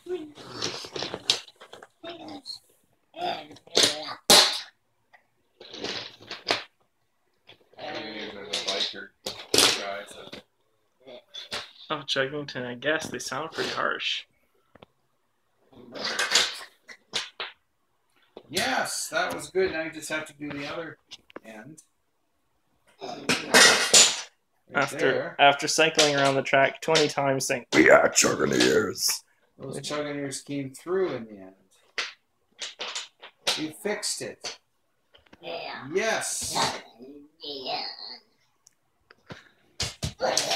Oh, Chuggington, I guess they sound pretty harsh. Yes, that was good. Now you just have to do the other end. After cycling around the track 20 times saying, "We are Chugineers." Those Chugineers came through in the end. You fixed it. Yeah. Yes. Yeah.